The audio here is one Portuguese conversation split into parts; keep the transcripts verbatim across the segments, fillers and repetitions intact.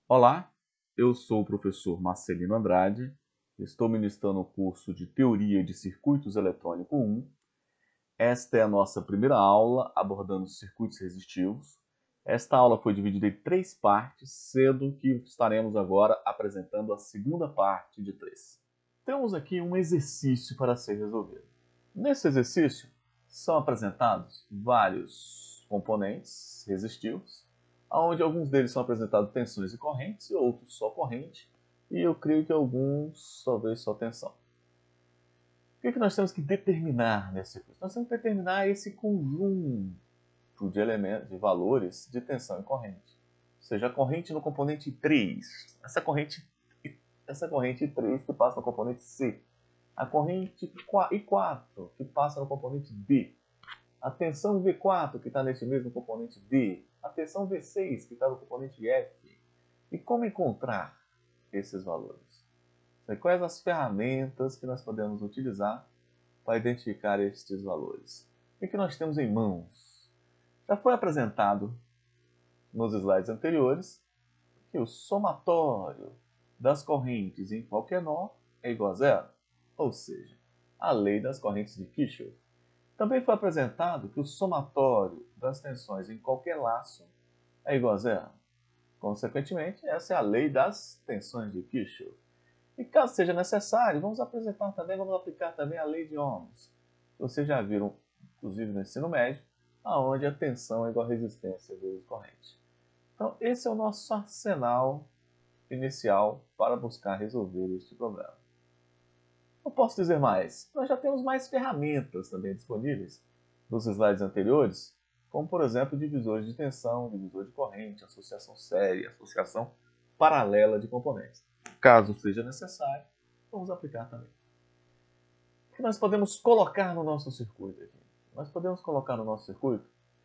Olá, eu sou o professor Marcelino Andrade, estou ministrando o curso de Teoria de Circuitos Eletrônico um. Esta é a nossa primeira aula abordando circuitos resistivos. Esta aula foi dividida em três partes, sendo que estaremos agora apresentando a segunda parte de três. Temos aqui um exercício para ser resolvido. Nesse exercício, são apresentados vários componentes resistivos, onde alguns deles são apresentados tensões e correntes, e outros só corrente, e eu creio que alguns talvez só tensão. O que, é que nós temos que determinar nesse circuito? Nós temos que determinar esse conjunto de elementos, de valores de tensão e corrente. Ou seja, a corrente no componente três, essa corrente, essa corrente três que passa no componente C, a corrente I quatro que passa no componente D, a tensão V quatro que está nesse mesmo componente D, a tensão V seis que está no componente F. E como encontrar esses valores? E quais as ferramentas que nós podemos utilizar para identificar estes valores? O que nós temos em mãos? Já foi apresentado nos slides anteriores que o somatório das correntes em qualquer nó é igual a zero, ou seja, a lei das correntes de Kirchhoff. Também foi apresentado que o somatório das tensões em qualquer laço é igual a zero. Consequentemente, essa é a lei das tensões de Kirchhoff. E caso seja necessário, vamos apresentar também, vamos aplicar também a lei de Ohms. Vocês já viram, inclusive no ensino médio, aonde a tensão é igual a resistência vezes corrente. Então, esse é o nosso arsenal inicial para buscar resolver este problema. Eu posso dizer mais, nós já temos mais ferramentas também disponíveis nos slides anteriores, como por exemplo divisores de tensão, divisor de corrente, associação séria, associação paralela de componentes. Caso seja necessário, vamos aplicar também. O que nós podemos colocar no nosso circuito aqui? Nós podemos colocar no nosso circuito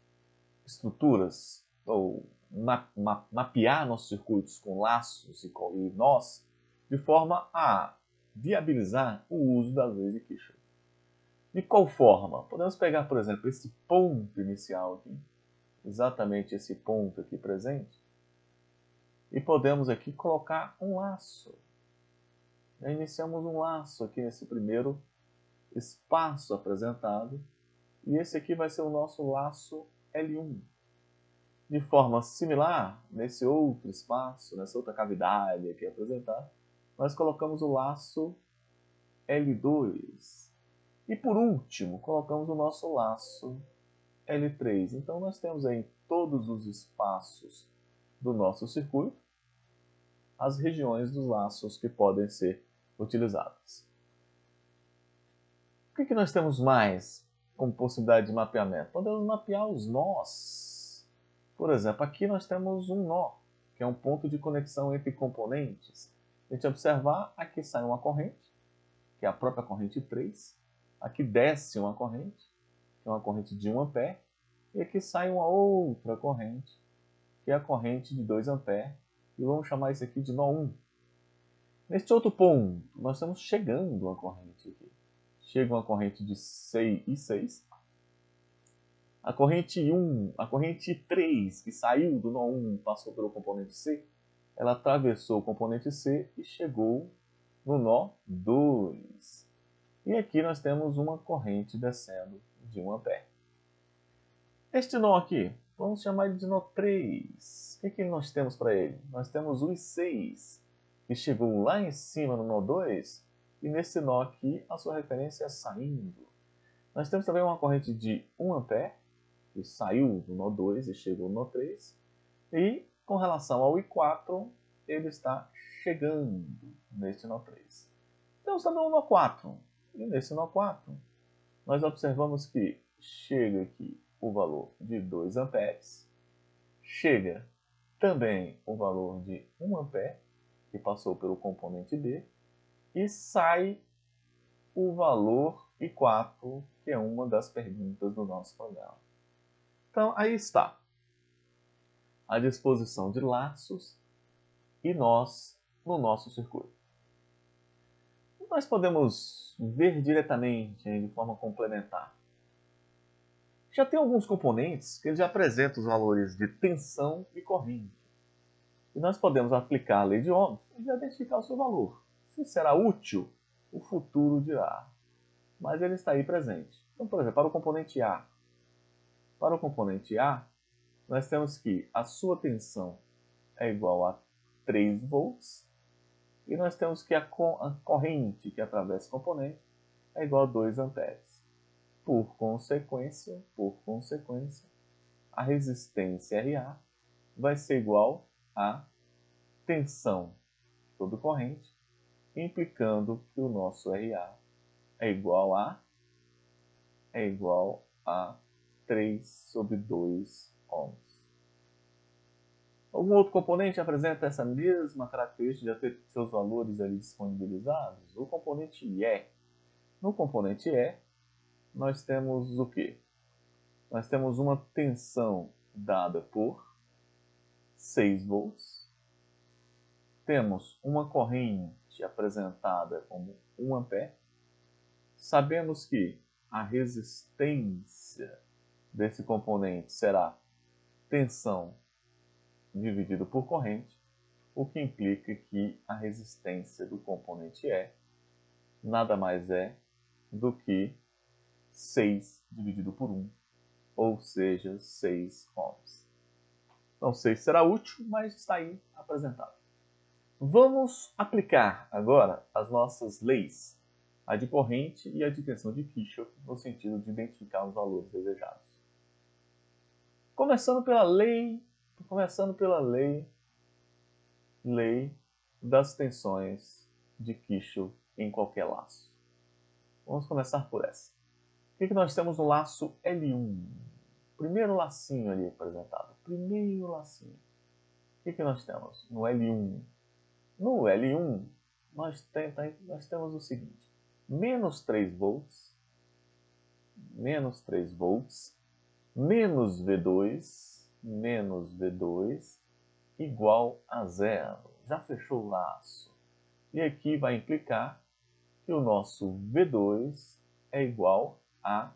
estruturas, ou ma ma mapear nossos circuitos com laços e, e nós, de forma a viabilizar o uso das leis de Kirchhoff. De qual forma? Podemos pegar, por exemplo, esse ponto inicial aqui, exatamente esse ponto aqui presente, e podemos aqui colocar um laço. Iniciamos um laço aqui nesse primeiro espaço apresentado, e esse aqui vai ser o nosso laço L um. De forma similar, nesse outro espaço, nessa outra cavidade aqui apresentada, nós colocamos o laço L dois. E por último, colocamos o nosso laço L três. Então nós temos aí em todos os espaços do nosso circuito as regiões dos laços que podem ser utilizadas. O que, que nós temos mais como possibilidade de mapeamento? Podemos mapear os nós. Por exemplo, aqui nós temos um nó, que é um ponto de conexão entre componentes. A gente observar, aqui sai uma corrente, que é a própria corrente três. Aqui desce uma corrente, que é uma corrente de um ampere. E aqui sai uma outra corrente, que é a corrente de dois amperes. E vamos chamar isso aqui de nó um. Neste outro ponto, nós estamos chegando a corrente aqui. Chega uma corrente de seis e seis. A corrente um, a corrente três, que saiu do nó um, passou pelo componente C, ela atravessou o componente C e chegou no nó dois. E aqui nós temos uma corrente descendo de um ampere. Este nó aqui, vamos chamar ele de nó três. O que, que nós temos para ele? Nós temos o I seis, que chegou lá em cima no nó dois, e nesse nó aqui a sua referência é saindo. Nós temos também uma corrente de um ampere, que saiu do nó dois e chegou no nó três. E com relação ao I quatro, ele está chegando neste nó três. Temos também o nó quatro. E nesse nó quatro, nós observamos que chega aqui o valor de dois amperes. Chega também o valor de um ampere, que passou pelo componente B. E sai o valor I quatro, que é uma das perguntas do nosso programa. Então, aí está a disposição de laços e nós no nosso circuito. Nós podemos ver diretamente de forma complementar. Já tem alguns componentes que já apresentam os valores de tensão e corrente. E nós podemos aplicar a lei de Ohms e já identificar o seu valor. Se será útil, o futuro dirá. Mas ele está aí presente. Então, por exemplo, para o componente A. Para o componente A, nós temos que a sua tensão é igual a três volts. E nós temos que a corrente que atravessa o componente é igual a dois amperes. Por consequência, por consequência, a resistência R A vai ser igual a tensão sobre corrente, implicando que o nosso R A é igual a é igual a três sobre dois ohms. Algum outro componente apresenta essa mesma característica de ter seus valores ali disponibilizados? O componente E. No componente E, nós temos o quê? Nós temos uma tensão dada por seis volts. Temos uma corrente apresentada como um ampere. Sabemos que a resistência desse componente será tensão dividido por corrente, o que implica que a resistência do componente E nada mais é do que seis dividido por um, ou seja, seis ohms. Não sei se será útil, mas está aí apresentado. Vamos aplicar agora as nossas leis, a de corrente e a de tensão de Kirchhoff, no sentido de identificar os valores desejados. Começando pela lei, começando pela lei, lei das tensões de Kirchhoff em qualquer laço. Vamos começar por essa. O que, que nós temos no laço L um? Primeiro lacinho ali apresentado. Primeiro lacinho. O que, que nós temos no L um? No L um, nós, tem, nós temos o seguinte. Menos três volts. Menos três volts. Menos V dois. Menos V dois. Igual a zero. Já fechou o laço. E aqui vai implicar que o nosso V dois é igual a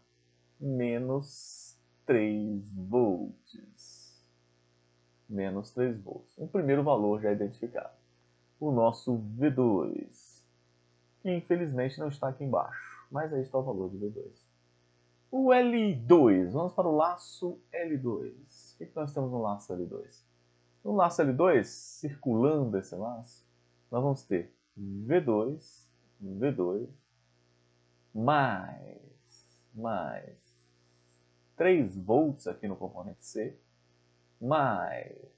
menos três volts. Menos três volts. Um primeiro valor já identificado. O nosso V dois, que infelizmente não está aqui embaixo, mas aí está o valor de V dois. O L dois, vamos para o laço L dois. O que nós temos no laço L dois? No laço L dois, circulando esse laço, nós vamos ter V dois, V dois, mais, mais três volts aqui no componente C, mais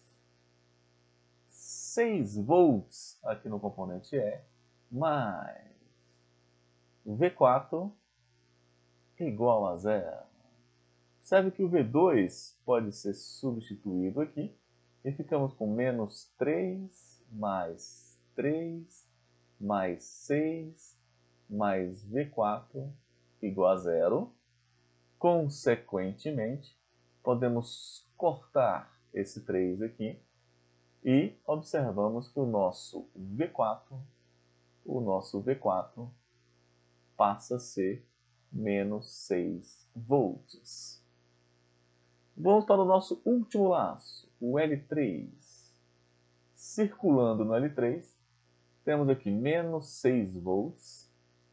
seis volts aqui no componente E, mais V quatro igual a zero. Observe que o V dois pode ser substituído aqui e ficamos com menos três mais três mais seis mais V quatro igual a zero. Consequentemente, podemos cortar esse três aqui e observamos que o nosso V quatro, o nosso V quatro passa a ser menos seis volts. Vamos para o nosso último laço, o L três. Circulando no L três, temos aqui menos seis volts,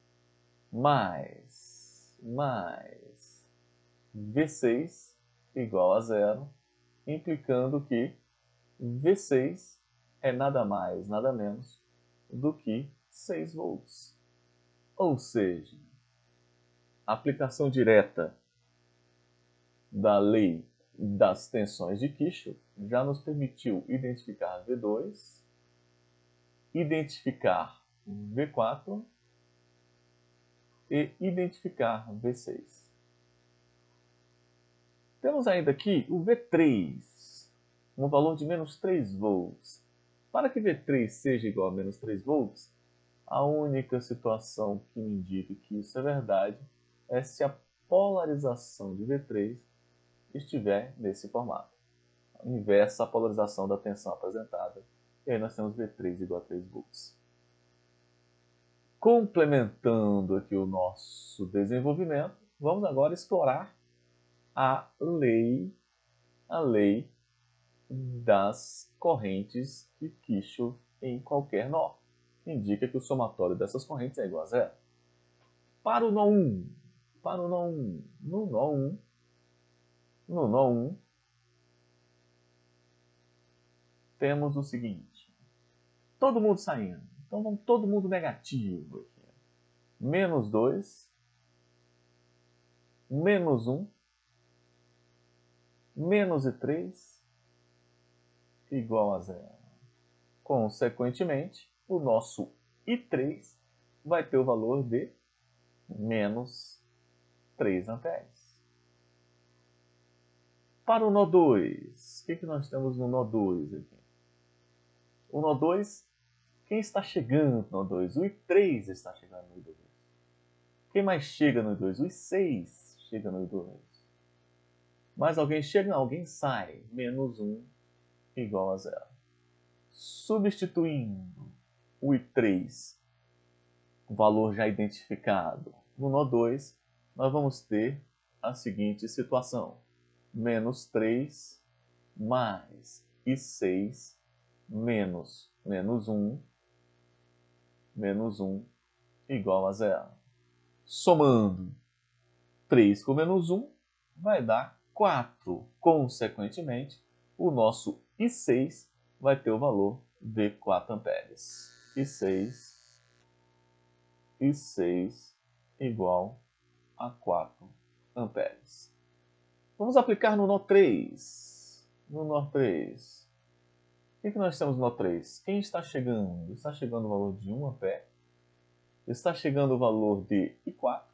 mais, mais V seis igual a zero, implicando que V seis é nada mais, nada menos do que seis volts. Ou seja, a aplicação direta da lei das tensões de Kirchhoff já nos permitiu identificar V dois, identificar V quatro e identificar V seis. Temos ainda aqui o V três, um valor de menos três volts. Para que V três seja igual a menos três volts, a única situação que me indica que isso é verdade é se a polarização de V três estiver nesse formato. Inversa a polarização da tensão apresentada. E aí nós temos V três igual a três volts. Complementando aqui o nosso desenvolvimento, vamos agora explorar a lei, a lei das correntes de Kirchhoff em qualquer nó. Indica que o somatório dessas correntes é igual a zero. Para o nó um, para o nó um, no nó um, no nó um, temos o seguinte, todo mundo saindo, então vamos todo mundo negativo aqui. Menos dois, menos um, menos três, igual a zero. Consequentemente, o nosso I três vai ter o valor de menos três amperes. Para o nó dois, o que, que nós temos no nó dois aqui? O nó dois, quem está chegando no nó dois? O I três está chegando no I dois. Quem mais chega no I dois? O I seis chega no I dois. Mais alguém chega? Não, alguém sai. Menos um igual a zero. Substituindo o I três, o valor já identificado, no nó dois, nós vamos ter a seguinte situação. Menos três mais I seis menos menos um, menos um igual a zero. Somando três com menos um vai dar quatro. Consequentemente, o nosso I seis vai ter o valor de quatro amperes. I seis, I seis igual a quatro amperes. Vamos aplicar no nó três. No nó três. O que, que nós temos no nó três? Quem está chegando? Está chegando o valor de um ampere. Está chegando o valor de I quatro.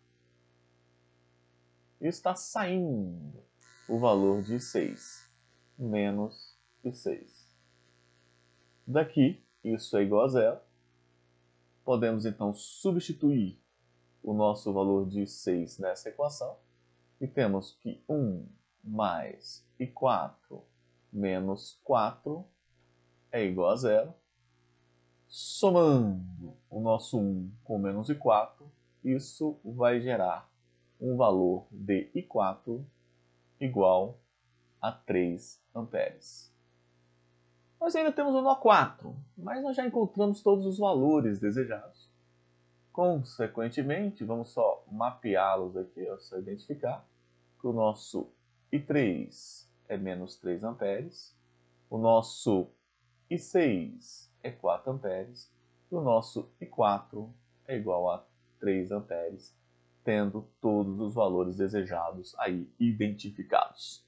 E está saindo o valor de I seis. Menos I seis. Daqui, isso é igual a zero. Podemos, então, substituir o nosso valor de I seis nessa equação. E temos que um mais I quatro menos quatro é igual a zero. Somando o nosso um com menos I quatro, isso vai gerar um valor de I quatro igual a três amperes. Nós ainda temos o nó quatro, mas nós já encontramos todos os valores desejados. Consequentemente, vamos só mapeá-los aqui, ó, só identificar que o nosso I três é menos três amperes, o nosso I seis é quatro amperes, e o nosso I quatro é igual a três amperes, tendo todos os valores desejados aí identificados.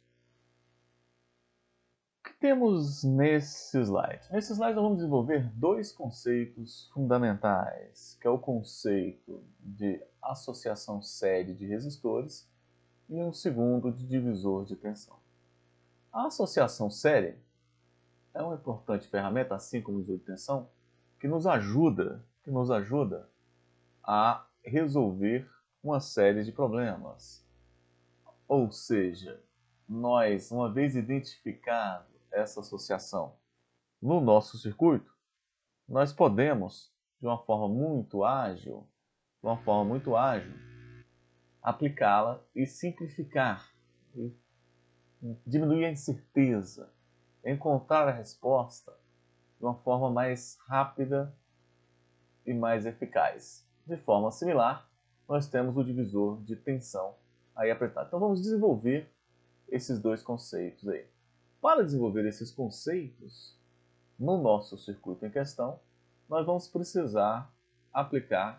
O que temos nesse slide? Nesse slide nós vamos desenvolver dois conceitos fundamentais, que é o conceito de associação série de resistores e um segundo de divisor de tensão. A associação série é uma importante ferramenta, assim como o divisor de tensão, que nos ajuda, que nos ajuda a resolver uma série de problemas. Ou seja, nós, uma vez identificado essa associação no nosso circuito, nós podemos, de uma forma muito ágil, de uma forma muito ágil, aplicá-la e simplificar, e diminuir a incerteza, encontrar a resposta de uma forma mais rápida e mais eficaz. De forma similar, nós temos o divisor de tensão aí apertado. Então vamos desenvolver esses dois conceitos aí. Para desenvolver esses conceitos no nosso circuito em questão, nós vamos precisar aplicar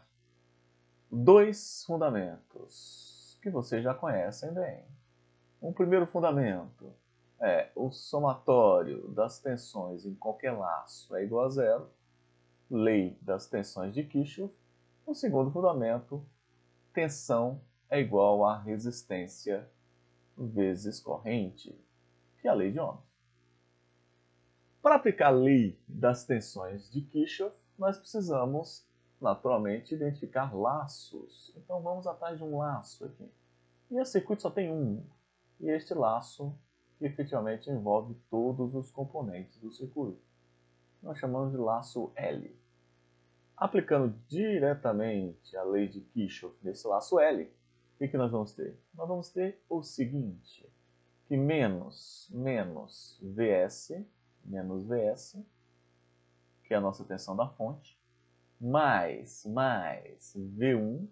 dois fundamentos que vocês já conhecem bem. Um primeiro fundamento é o somatório das tensões em qualquer laço é igual a zero, lei das tensões de Kirchhoff. O segundo fundamento, tensão é igual a resistência vezes corrente, que é a lei de Ohms. Para aplicar a lei das tensões de Kirchhoff, nós precisamos, naturalmente, identificar laços. Então vamos atrás de um laço aqui. E esse circuito só tem um. E este laço efetivamente envolve todos os componentes do circuito. Nós chamamos de laço L. Aplicando diretamente a lei de Kirchhoff nesse laço L, o que, que nós vamos ter? Nós vamos ter o seguinte. que menos, menos Vs, menos Vs, que é a nossa tensão da fonte, mais, mais V um,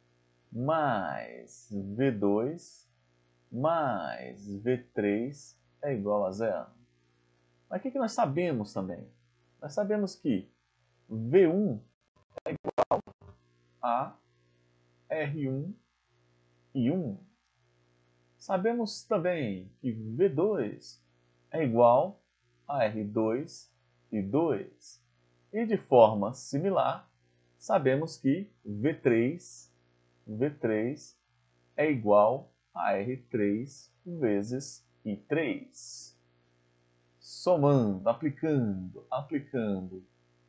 mais V dois, mais V três é igual a zero. Mas o que, que nós sabemos também? Nós sabemos que V um é igual a R um e um. Sabemos também que V dois é igual a R dois e dois. E de forma similar, sabemos que V três, V três é igual a R três vezes I três. Somando, aplicando, aplicando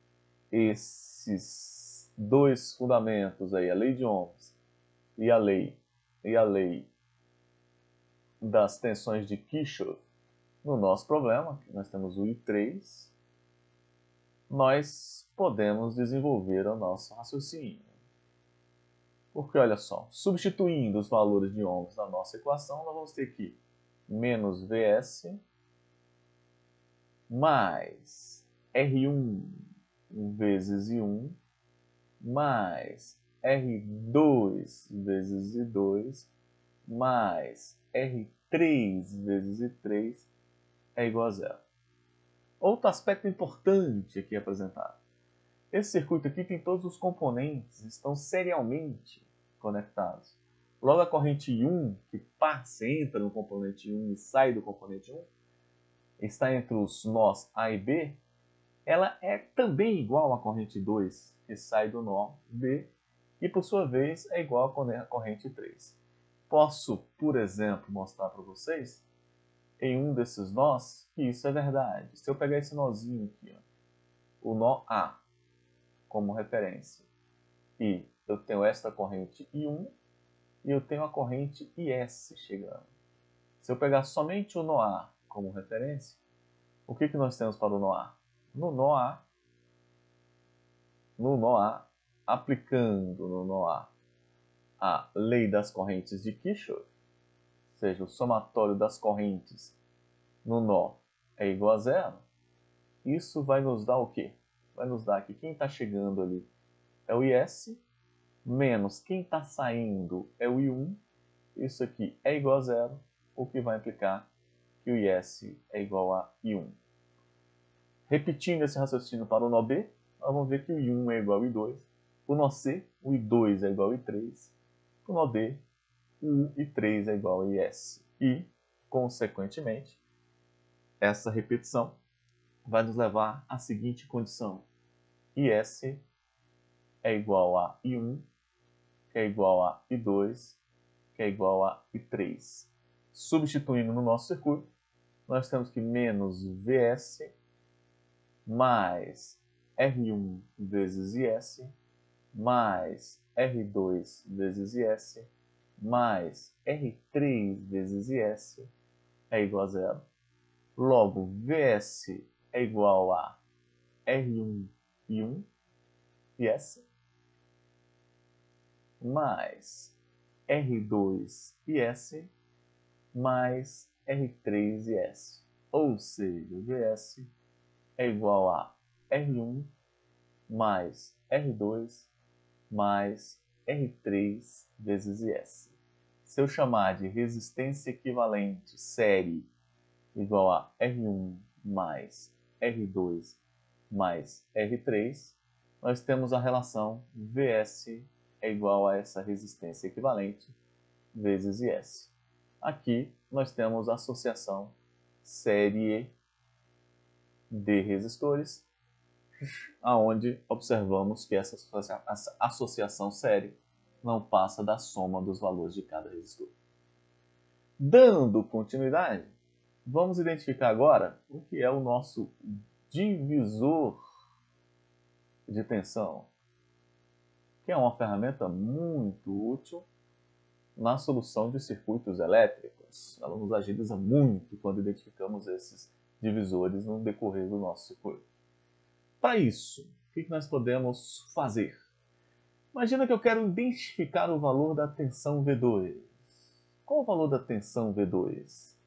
esses dois fundamentos aí, a lei de Ohms e a lei, e a lei das tensões de Kirchhoff no nosso problema, que nós temos o I três, nós podemos desenvolver o nosso raciocínio. Porque, olha só, substituindo os valores de ohms na nossa equação, nós vamos ter aqui menos Vs mais R um vezes I um mais R dois vezes I dois mais R três vezes I três é igual a zero. Outro aspecto importante aqui apresentado. Esse circuito aqui tem todos os componentes, estão serialmente conectados. Logo, a corrente I um, que passa, entra no componente I um e sai do componente I um, está entre os nós A e B, ela é também igual à corrente dois, que sai do nó B, e por sua vez é igual à corrente três. Posso, por exemplo, mostrar para vocês, em um desses nós, que isso é verdade. Se eu pegar esse nozinho aqui, ó, o nó A, como referência, e eu tenho esta corrente I um, e eu tenho a corrente I S chegando. Se eu pegar somente o nó A como referência, o que, que nós temos para o nó A? No nó A, no nó A, aplicando no nó A a lei das correntes de Kirchhoff, ou seja, o somatório das correntes no nó é igual a zero, isso vai nos dar o quê? Vai nos dar que quem está chegando ali é o I S, menos quem está saindo é o I um, isso aqui é igual a zero, o que vai implicar que o I S é igual a I um. Repetindo esse raciocínio para o nó B, nós vamos ver que o I um é igual a I dois, o nó C, o I dois é igual a I três, o nó D, o I três é igual a I S. E, consequentemente, essa repetição vai nos levar à seguinte condição. I S é igual a I um, que é igual a I dois, que é igual a I três. Substituindo no nosso circuito, nós temos que menos Vs mais R um vezes I S mais R dois vezes I S mais R três vezes I S é igual a zero. Logo, Vs é igual a R um I um I S mais R dois I S mais R três I S. Ou seja, Vs é igual a R um mais R dois mais R três vezes I S. Se eu chamar de resistência equivalente série igual a R um mais R dois mais R três, nós temos a relação Vs é igual a essa resistência equivalente vezes I S. Aqui nós temos a associação série de resistores, aonde observamos que essa associação série não passa da soma dos valores de cada resistor. Dando continuidade, vamos identificar agora o que é o nosso divisor de tensão, que é uma ferramenta muito útil na solução de circuitos elétricos. Ela nos agiliza muito quando identificamos esses divisores no decorrer do nosso circuito. Para isso, o que nós podemos fazer? Imagina que eu quero identificar o valor da tensão V dois. Qual o valor da tensão V dois?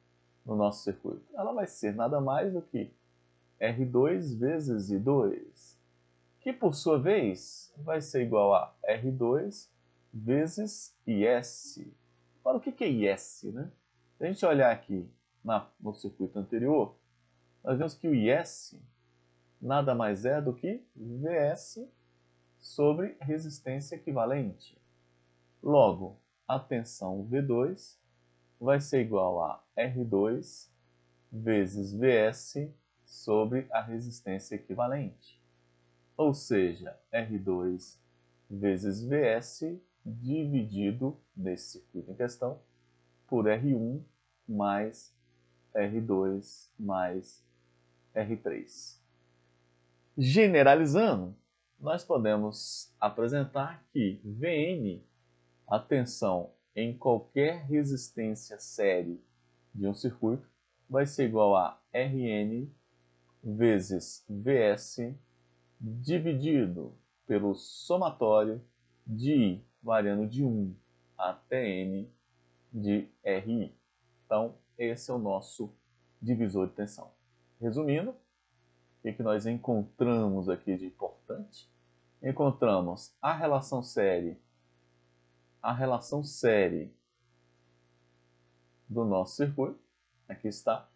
no nosso circuito? Ela vai ser nada mais do que R dois vezes I dois, que por sua vez vai ser igual a R dois vezes I S. Agora, o que é I S, né? Se a gente olhar aqui na, no circuito anterior, nós vemos que o I S nada mais é do que V S sobre resistência equivalente. Logo, a tensão V dois vai ser igual a R dois vezes V S sobre a resistência equivalente. Ou seja, R dois vezes V S dividido nesse circuito em questão por R um mais R dois mais R três. Generalizando, nós podemos apresentar que V N, a tensão em qualquer resistência série de um circuito, vai ser igual a R N vezes V S dividido pelo somatório de I, variando de um até N de R I. Então, esse é o nosso divisor de tensão. Resumindo, o que nós encontramos aqui de importante? Encontramos a relação série, a relação série do nosso circuito, aqui está,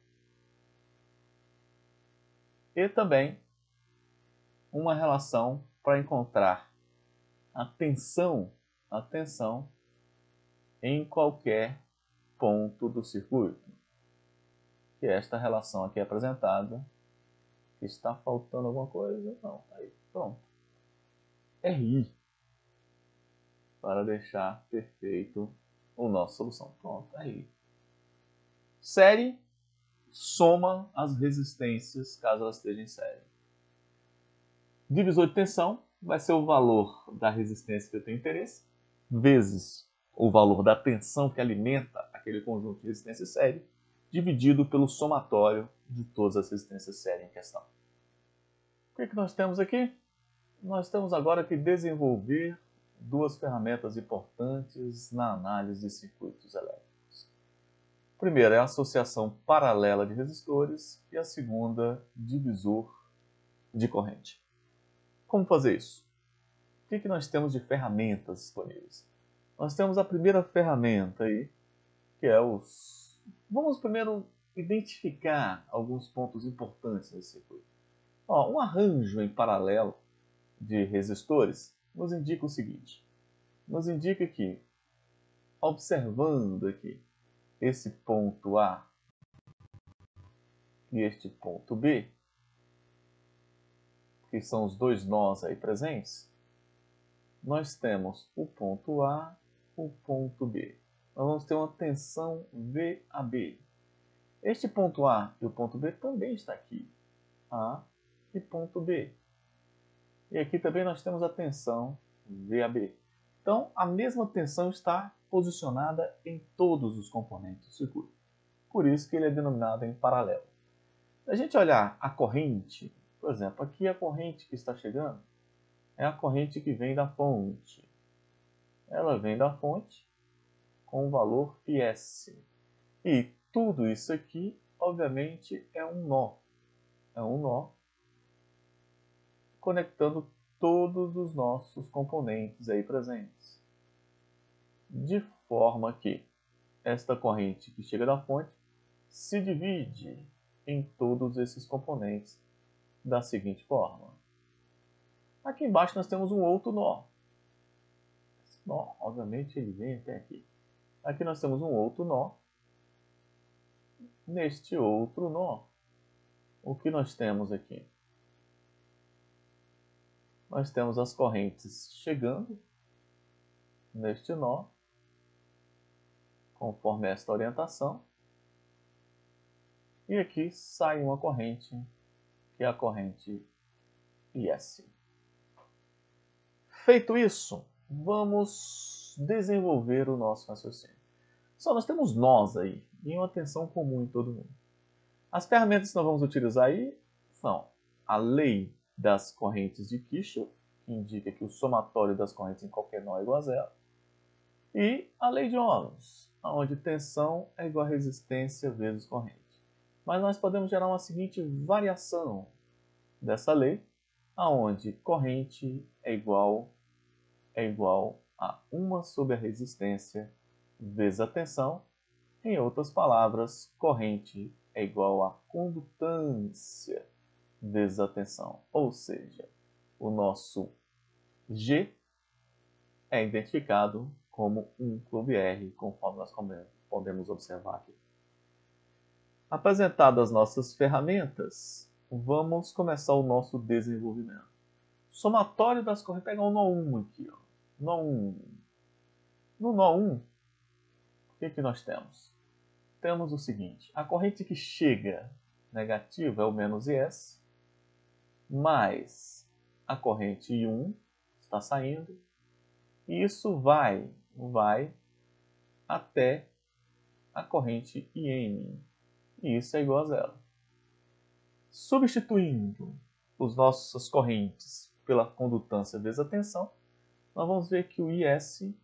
e também uma relação para encontrar a tensão, a tensão em qualquer ponto do circuito. Que esta relação aqui é apresentada. Está faltando alguma coisa? Não, aí, pronto. R I, para deixar perfeito a nossa solução. Pronto, R I. Série soma as resistências, caso elas estejam em série. Divisor de tensão vai ser o valor da resistência que eu tenho interesse, vezes o valor da tensão que alimenta aquele conjunto de resistência série, dividido pelo somatório de todas as resistências série em questão. O que, que nós temos aqui? Nós temos agora que desenvolver duas ferramentas importantes na análise de circuitos elétricos. A primeira é a associação paralela de resistores e a segunda, divisor de corrente. Como fazer isso? O que, que nós temos de ferramentas disponíveis? Nós temos a primeira ferramenta aí, que é os... Vamos primeiro identificar alguns pontos importantes nesse circuito. Ó, um arranjo em paralelo de resistores nos indica o seguinte. Nos indica que, observando aqui esse ponto A e este ponto B, que são os dois nós aí presentes, nós temos o ponto A, o ponto B. Nós vamos ter uma tensão V A B. Este ponto A e o ponto B também está aqui. A e ponto B. E aqui também nós temos a tensão V A B. Então, a mesma tensão está posicionada em todos os componentes do circuito. Por isso que ele é denominado em paralelo. Se a gente olhar a corrente, por exemplo, aqui a corrente que está chegando é a corrente que vem da fonte. Ela vem da fonte com o valor π S. E tudo isso aqui, obviamente, é um nó. É um nó conectando todos os nossos componentes aí presentes. De forma que esta corrente que chega da fonte se divide em todos esses componentes da seguinte forma. Aqui embaixo nós temos um outro nó. Esse nó, obviamente, ele vem até aqui. Aqui nós temos um outro nó. Neste outro nó, o que nós temos aqui? Nós temos as correntes chegando neste nó, conforme esta orientação. E aqui sai uma corrente, que é a corrente π S. Feito isso, vamos desenvolver o nosso raciocínio. Só nós temos nós aí, e uma tensão comum em todo mundo. As ferramentas que nós vamos utilizar aí são a lei das correntes de Kirchhoff, que indica que o somatório das correntes em qualquer nó é igual a zero, e a lei de Ohms, onde tensão é igual a resistência vezes corrente. Mas nós podemos gerar uma seguinte variação dessa lei, aonde corrente é igual, é igual a uma sobre a resistência vezes a tensão. Em outras palavras, corrente é igual a condutância vezes a tensão. Ou seja, o nosso G é identificado como um clube R, conforme nós podemos observar aqui. Apresentadas as nossas ferramentas, vamos começar o nosso desenvolvimento. Somatório das correntes. Vou pegar o nó um aqui. Ó. Nó um. No nó um, o que, que nós temos? Temos o seguinte. A corrente que chega negativa é o menos I S, mais a corrente I um está saindo. E isso vai, vai até a corrente I N. E isso é igual a zero. Substituindo as nossas correntes pela condutância vezes a tensão, nós vamos ver que o I S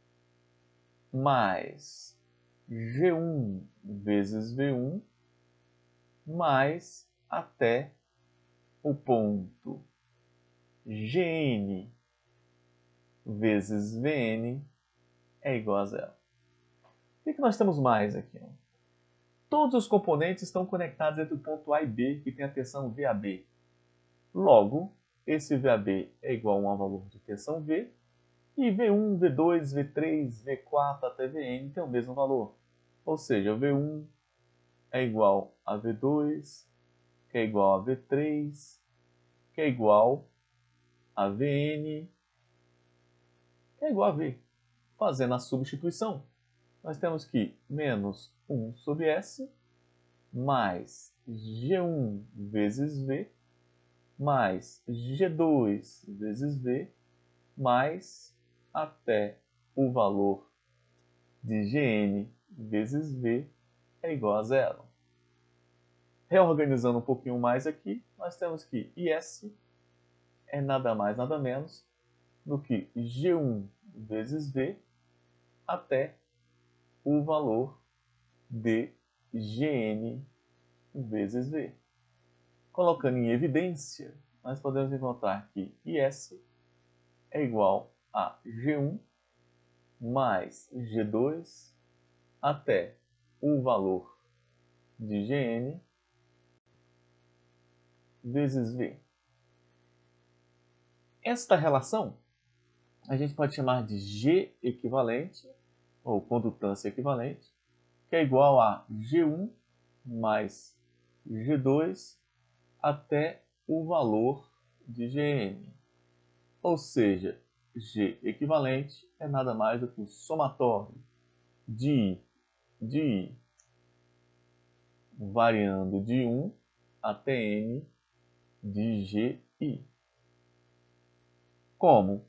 mais G um vezes V um mais até o ponto G N vezes V N é igual a zero. O que, que nós temos mais aqui? Todos os componentes estão conectados entre o ponto A e B, que tem a tensão V A B. Logo, esse V A B é igual a um valor de tensão V, e V um, V dois, V três, V quatro até V N tem o mesmo valor. Ou seja, V um é igual a V dois, que é igual a V três, que é igual a V N, que é igual a V. Fazendo a substituição, nós temos que menos um sobre S, mais G um vezes V, mais G dois vezes V, mais até o valor de G N vezes V é igual a zero. Reorganizando um pouquinho mais aqui, nós temos que I S é nada mais, nada menos do que G um vezes V até o valor de G N vezes V. Colocando em evidência, nós podemos encontrar que I S é igual a G um mais G dois até o valor de G N vezes V. Esta relação a gente pode chamar de G equivalente, ou condutância equivalente, que é igual a G um mais G dois até o valor de G N. Ou seja, G equivalente é nada mais do que o somatório de I de I variando de um até N de G I. Como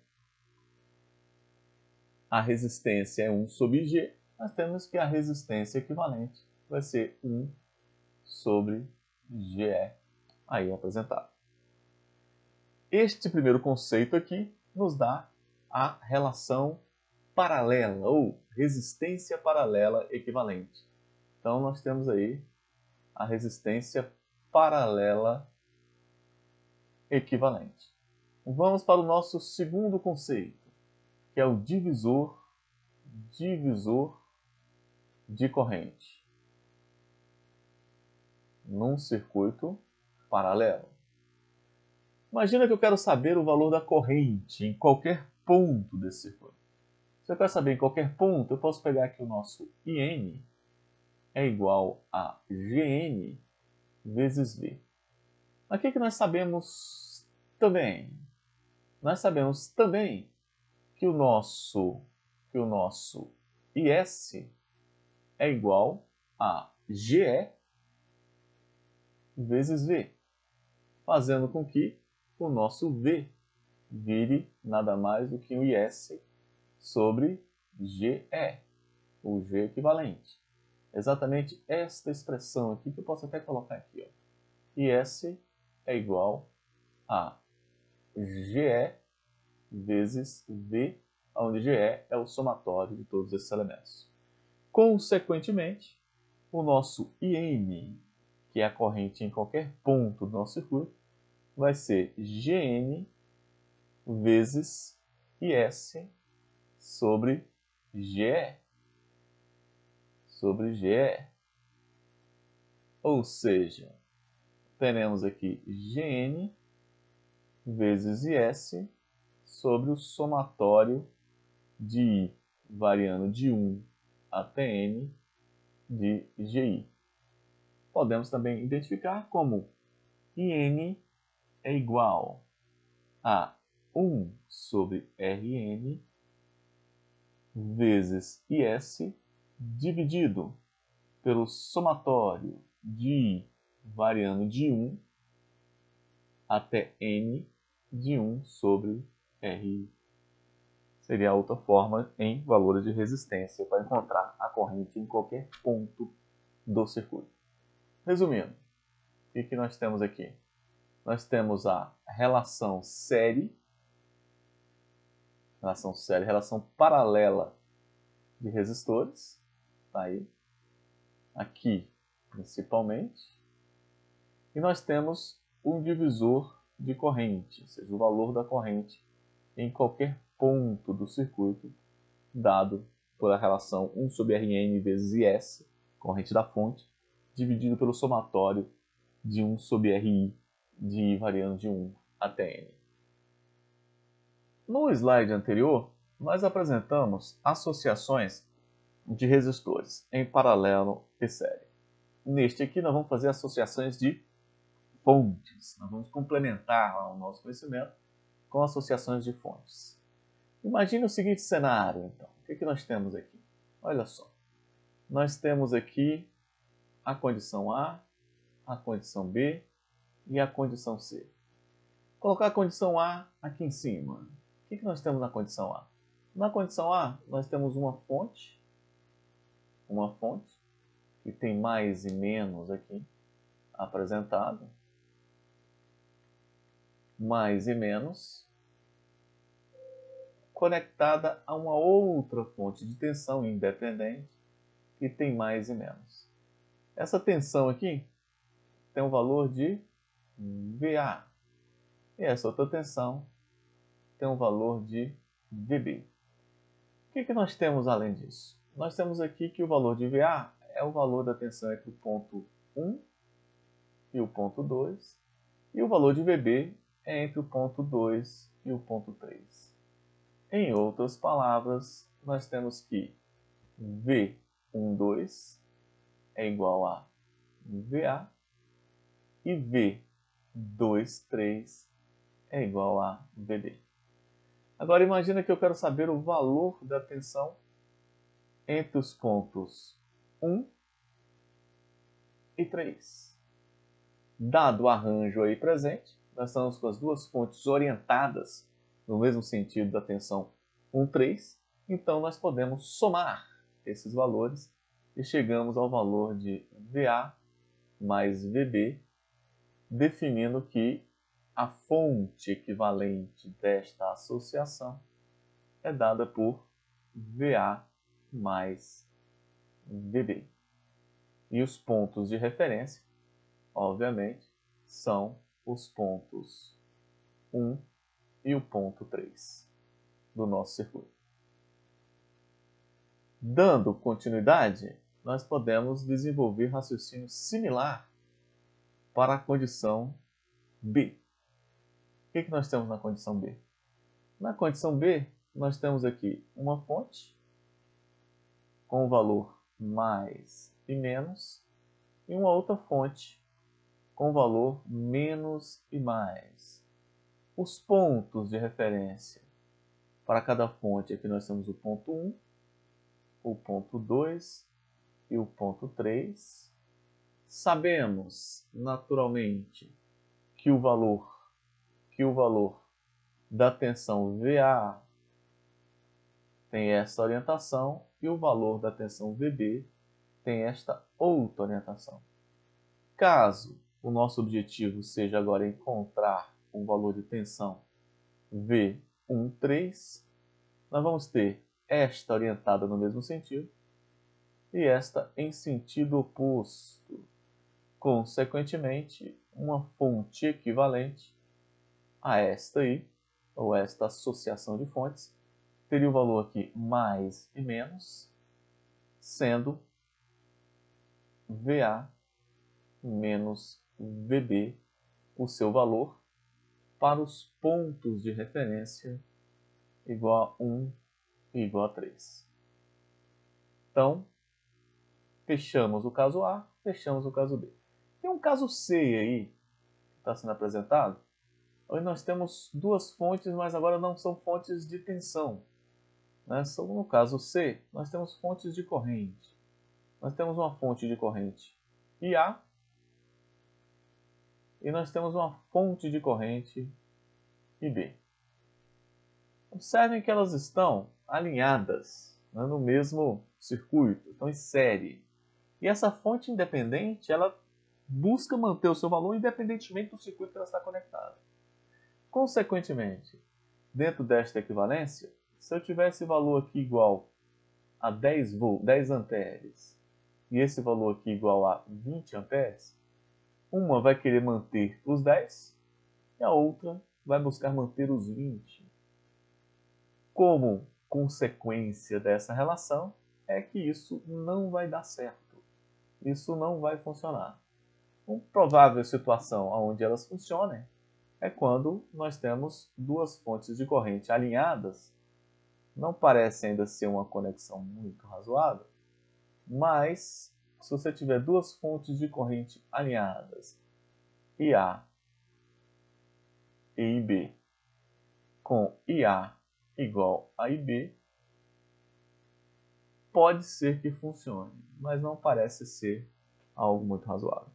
a resistência é um sobre G, nós temos que a resistência equivalente vai ser um sobre G E, aí apresentado. Este primeiro conceito aqui nos dá a relação paralela, ou resistência paralela equivalente. Então, nós temos aí a resistência paralela equivalente. Vamos para o nosso segundo conceito, que é o divisor, divisor de corrente num circuito paralelo. Imagina que eu quero saber o valor da corrente em qualquer ponto desse circuito. Se eu quero saber em qualquer ponto, eu posso pegar aqui o nosso I N é igual a G N vezes V. Mas o que, que nós sabemos também? Nós sabemos também que o nosso, que o nosso I S é igual a G E vezes V, fazendo com que o nosso V vire nada mais do que o I S sobre G E, o G equivalente. Exatamente esta expressão aqui que eu posso até colocar aqui. Ó. I S é igual a G E vezes V, onde G E é o somatório de todos esses elementos. Consequentemente, o nosso I N, que é a corrente em qualquer ponto do nosso circuito, vai ser Gn vezes I S sobre Ge. Sobre Ge. Ou seja, teremos aqui Gn vezes I S sobre o somatório de I variando de um até N de Gi. Podemos também identificar como In é igual a um sobre Rn vezes Is dividido pelo somatório de I variando de um até N de um sobre Ri. Seria a outra forma em valores de resistência para encontrar a corrente em qualquer ponto do circuito. Resumindo, o que, que nós temos aqui? Nós temos a relação série, relação série, relação paralela de resistores, tá aí, aqui principalmente, e nós temos um divisor de corrente, ou seja, o valor da corrente em qualquer ponto do circuito, dado por a relação um sobre Rn vezes Is, corrente da fonte, dividido pelo somatório de um sobre Ri, de I variando de um até N. No slide anterior, nós apresentamos associações de resistores em paralelo e série. Neste aqui, nós vamos fazer associações de fontes. Nós vamos complementar o nosso conhecimento com associações de fontes. Imagine o seguinte cenário, então. O que, que nós temos aqui? Olha só. Nós temos aqui a condição A, a condição B e a condição C. Vou colocar a condição A aqui em cima. O que, que nós temos na condição A? Na condição A, nós temos uma fonte, uma fonte, que tem mais e menos aqui apresentado. Mais e menos, conectada a uma outra fonte de tensão independente que tem mais e menos. Essa tensão aqui tem um valor de V A e essa outra tensão tem um valor de V B. O que, que nós temos além disso? Nós temos aqui que o valor de V A é o valor da tensão entre o ponto um e o ponto dois e o valor de V B é entre o ponto dois e o ponto três. Em outras palavras, nós temos que V doze é igual a V A e V vinte e três é igual a V B. Agora imagina que eu quero saber o valor da tensão entre os pontos um e três. Dado o arranjo aí presente, nós estamos com as duas fontes orientadas no mesmo sentido da tensão um, três, então nós podemos somar esses valores e chegamos ao valor de V A mais V B, definindo que a fonte equivalente desta associação é dada por V A mais V B. E os pontos de referência, obviamente, são os pontos um e o ponto três do nosso circuito. Dando continuidade, nós podemos desenvolver raciocínio similar para a condição B. O que, que nós temos na condição B? Na condição B, nós temos aqui uma fonte com o valor mais e menos e uma outra fonte com o valor menos e mais. Os pontos de referência para cada fonte, aqui nós temos o ponto um, o ponto dois e o ponto três. Sabemos, naturalmente, que o valor, que o valor da tensão V A tem essa orientação e o valor da tensão V B tem esta outra orientação. Caso o nosso objetivo seja agora encontrar um valor de tensão V treze, nós vamos ter esta orientada no mesmo sentido e esta em sentido oposto. Consequentemente, uma fonte equivalente a esta aí, ou esta associação de fontes, teria o valor aqui mais e menos, sendo V A menos V B o seu valor para os pontos de referência igual a um e igual a três. Então, fechamos o caso A, fechamos o caso B. Tem um caso C aí, que está sendo apresentado, onde nós temos duas fontes, mas agora não são fontes de tensão. Né? São, no caso C, nós temos fontes de corrente. Nós temos uma fonte de corrente I A e nós temos uma fonte de corrente I B. Observem que elas estão alinhadas, né, no mesmo circuito, estão em série. E essa fonte independente, ela busca manter o seu valor independentemente do circuito que ela está conectada. Consequentemente, dentro desta equivalência, se eu tiver esse valor aqui igual a dez volts, dez amperes, e esse valor aqui igual a vinte amperes, uma vai querer manter os dez e a outra vai buscar manter os vinte. Como consequência dessa relação é que isso não vai dar certo. Isso não vai funcionar. Uma provável situação onde elas funcionem é quando nós temos duas fontes de corrente alinhadas. Não parece ainda ser uma conexão muito razoável, mas se você tiver duas fontes de corrente alinhadas, I A e I B, com I A igual a I B, pode ser que funcione, mas não parece ser algo muito razoável.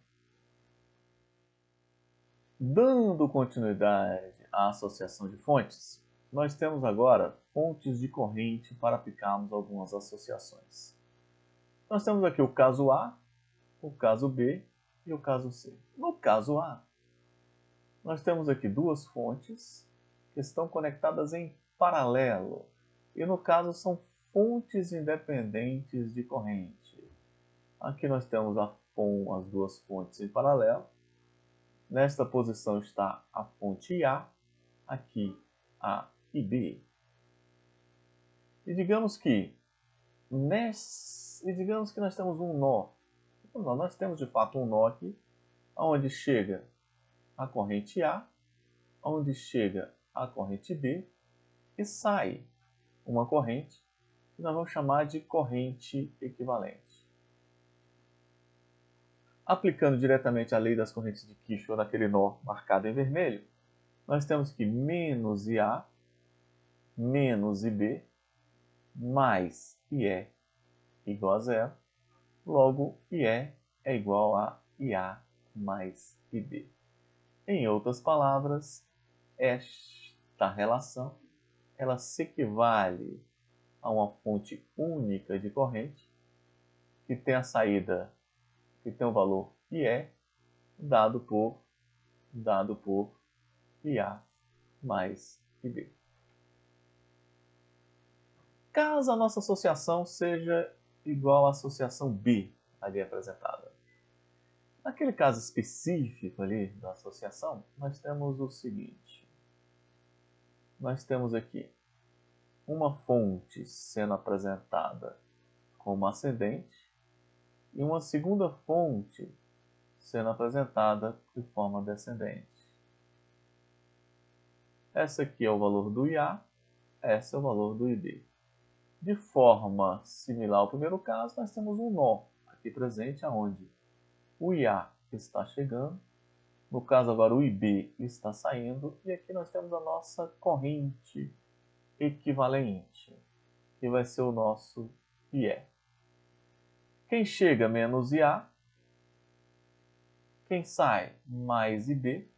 Dando continuidade à associação de fontes, nós temos agora fontes de corrente para aplicarmos algumas associações. Nós temos aqui o caso A, o caso B e o caso C. No caso A, nós temos aqui duas fontes que estão conectadas em paralelo. E no caso são fontes independentes de corrente. Aqui nós temos a, as duas fontes em paralelo. Nesta posição está a fonte I A, aqui a I B. E digamos que, nesse, e digamos que nós temos um nó. Nós temos de fato um nó aqui, onde chega a corrente A, onde chega a corrente B e sai uma corrente que nós vamos chamar de corrente equivalente. Aplicando diretamente a lei das correntes de Kirchhoff naquele nó marcado em vermelho, nós temos que menos I A menos I B mais I E igual a zero, logo I E é igual a I A mais I B. Em outras palavras, esta relação ela se equivale a uma fonte única de corrente que tem a saída, que tem o valor I E dado por, dado por I A mais I B. Caso a nossa associação seja igual à associação B ali apresentada. Naquele caso específico ali da associação, nós temos o seguinte. Nós temos aqui uma fonte sendo apresentada como ascendente e uma segunda fonte sendo apresentada de forma descendente. Essa aqui é o valor do I A, esse é o valor do I B. De forma similar ao primeiro caso, nós temos um nó aqui presente, onde o I A está chegando, no caso agora o I B está saindo, e aqui nós temos a nossa corrente equivalente, que vai ser o nosso I E. Quem chega menos I A, quem sai mais I B,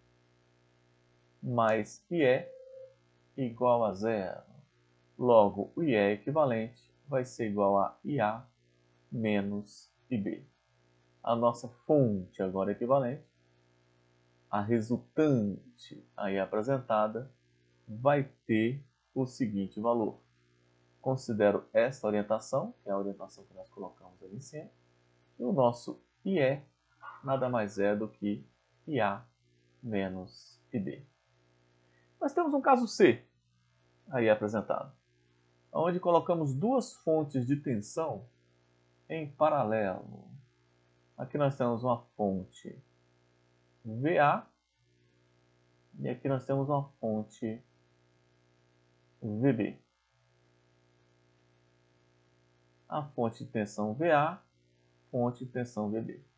mais I E igual a zero. Logo, o I E equivalente vai ser igual a I A menos I B. A nossa fonte agora equivalente, a resultante aí apresentada, vai ter o seguinte valor. Considero esta orientação, que é a orientação que nós colocamos ali em cima, e o nosso I E nada mais é do que I A menos I B. Nós temos um caso C, aí apresentado, onde colocamos duas fontes de tensão em paralelo. Aqui nós temos uma fonte V A e aqui nós temos uma fonte V B. A fonte de tensão V A, fonte de tensão V B.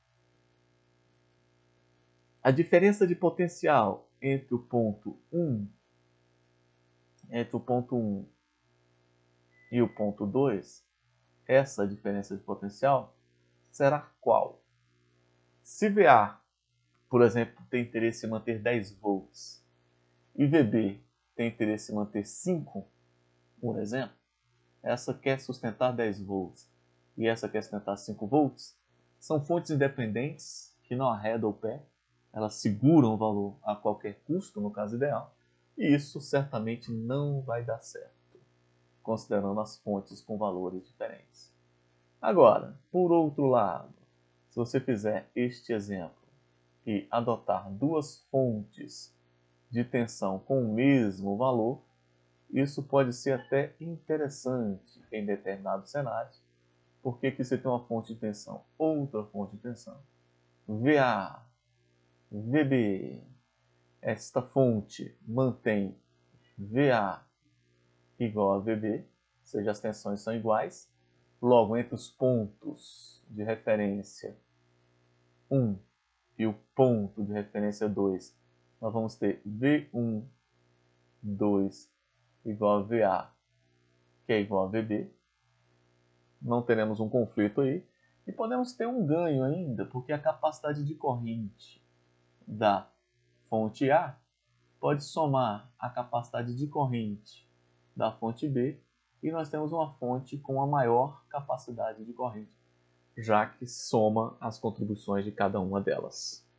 A diferença de potencial entre o ponto um, entre o ponto um e o ponto dois, essa diferença de potencial será qual? Se V A, por exemplo, tem interesse em manter dez volts e V B tem interesse em manter cinco, por exemplo, essa quer sustentar dez volts e essa quer sustentar cinco volts, são fontes independentes que não arredam o pé, elas seguram o valor a qualquer custo, no caso ideal, e isso certamente não vai dar certo, considerando as fontes com valores diferentes. Agora, por outro lado, se você fizer este exemplo e adotar duas fontes de tensão com o mesmo valor, isso pode ser até interessante em determinados cenários, porque aqui você tem uma fonte de tensão, outra fonte de tensão, V A, V B. Esta fonte mantém V A igual a V B, ou seja, as tensões são iguais. Logo, entre os pontos de referência um e o ponto de referência dois, nós vamos ter V um, dois igual a V A, que é igual a V B. Não teremos um conflito aí. E podemos ter um ganho ainda, porque a capacidade de corrente da fonte A pode somar a capacidade de corrente da fonte B e nós temos uma fonte com a maior capacidade de corrente, já que soma as contribuições de cada uma delas.